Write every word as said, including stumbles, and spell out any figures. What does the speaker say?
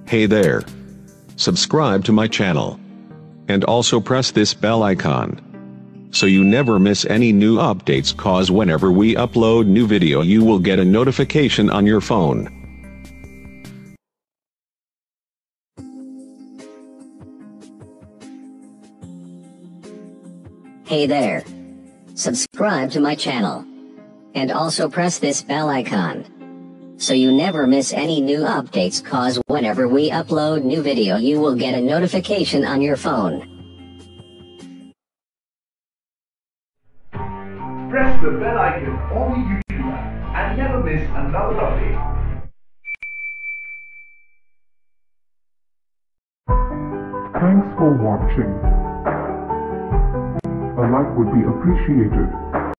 Hey there. Subscribe to my channel. And also press this bell icon, so you never miss any new updates, cause whenever we upload new video you will get a notification on your phone. Hey there. Subscribe to my channel. And also press this bell icon, so you never miss any new updates, cause whenever we upload new video you will get a notification on your phone. Press the bell icon on the YouTube app and never miss another update. Thanks for watching. A like would be appreciated.